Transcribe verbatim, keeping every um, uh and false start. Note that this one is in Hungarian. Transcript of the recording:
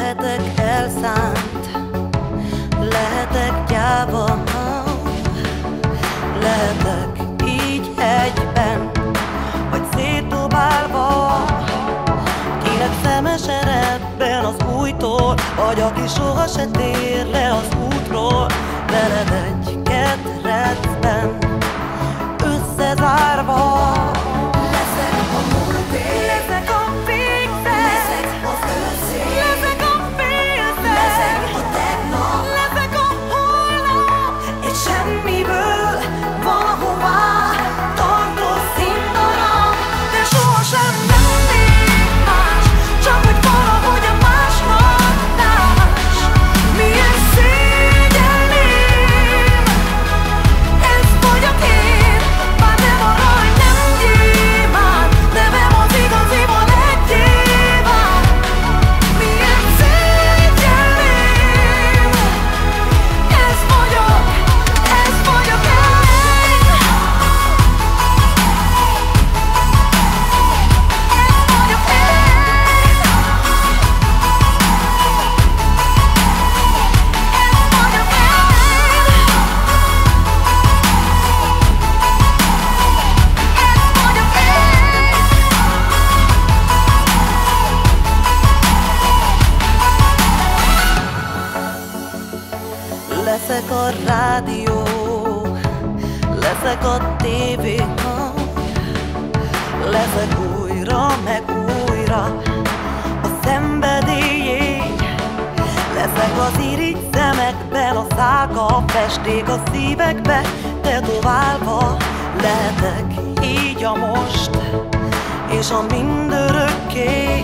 Lehetek elszánt, lehetek gyáva, lehetek így egyben, vagy szétdobálva. Kinek szemes eredben az újtól, vagy aki soha se tér le az útról. Veled egy ketrecben összezárva. Leszek a múlté, Leszek a végzet, leszek az őszé, leszek a félzet, leszek a tegnap, leszek a holnap. egy semmiből valahová tartó színdarab. De sohasem lennék más, csak hogy valahogy a másnak más. Milyen szégyellém, ez vagyok én. Bár nem arany, nem gyémánt, nevem az igaziból egy gyémánt. Milyen szégyellém, ez vagyok, ez vagyok én. Leszek a rádió, leszek a tévé, leszek újra meg újra a szenvedélyé. Leszek az irigy szemekben, a szálka, a festék a szívekbe tetoválva. Lehetek így a most és a mindörökké.